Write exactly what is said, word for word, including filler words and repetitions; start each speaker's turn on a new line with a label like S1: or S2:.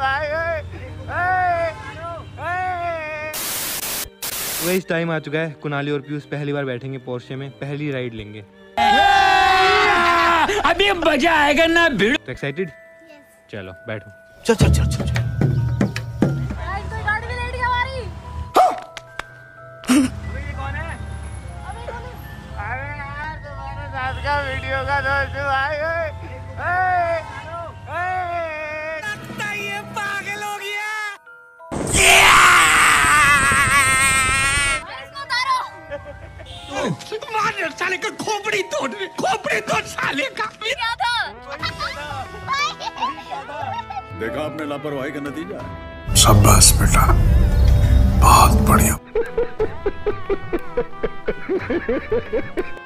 S1: इस टाइम आ चुका है, कुणाली और पीयूष पहली बार बैठेंगे पोर्शे में, पहली राइड लेंगे।
S2: अभी मजा आएगा ना भिड़।
S1: तो एक्साइटेड? चलो बैठो।
S3: चल चल चल चल।
S4: गाड़ी भी लेट गई हमारी।
S1: अबे ये कौन है?
S4: अबे कौन है?
S1: अरे यार तुम्हारे साथ का वीडियो का दोस्त भाई। लगता ये पागल हो गया।
S4: इसको उतारो।
S2: मार साले का खोपड़ी तोड़, खोपड़ी तोड़ साले का।
S4: क्या था?
S5: देखा आपने लापरवाही का नतीजा।
S3: शाबाश बेटा, बहुत बढ़िया।